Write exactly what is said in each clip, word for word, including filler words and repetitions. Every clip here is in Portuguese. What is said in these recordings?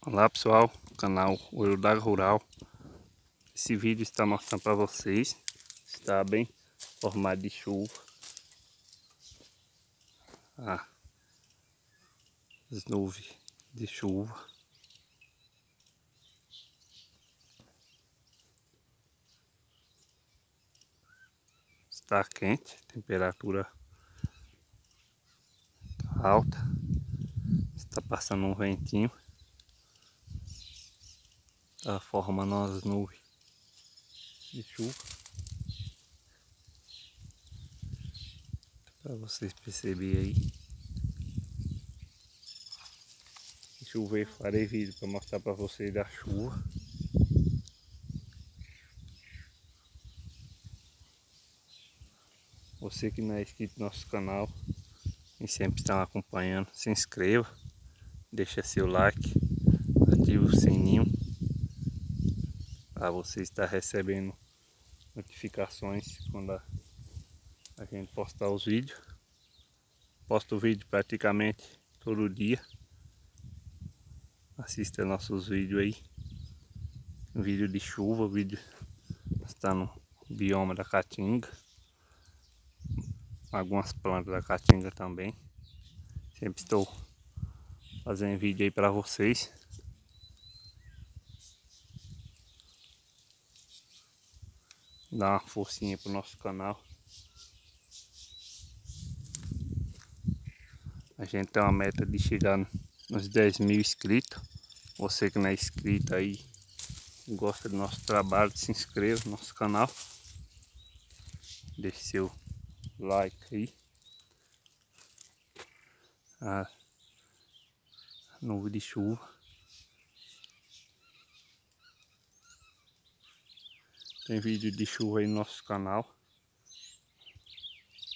Olá pessoal, canal Olho d'Água Rural. Esse vídeo está mostrando para vocês, está bem formado de chuva. Ah, as nuvens de chuva. Está quente, temperatura alta. Está passando um ventinho. Está formando as nuvens de chuva. Para vocês perceberem aí. Se chover, farei vídeo para mostrar para vocês da chuva. Você que não é inscrito no nosso canal e sempre está acompanhando, se inscreva, deixa seu like, ative o sininho para você estar recebendo notificações quando a, a gente postar os vídeos. Posto vídeo praticamente todo dia. Assista nossos vídeos aí. Vídeo de chuva, vídeo está no bioma da Caatinga. Algumas plantas da Caatinga também. Sempre estou fazendo vídeo aí para vocês. Dá uma forcinha pro nosso canal. A gente tem uma meta de chegar nos dez mil inscritos. Você que não é inscrito aí, gosta do nosso trabalho, se inscreva no nosso canal. Deixe seu like aí. A nuvem de chuva. Tem vídeo de chuva aí no nosso canal.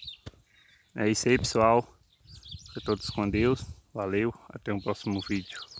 É isso aí, pessoal. Fica todos com Deus. Valeu. Até o próximo vídeo.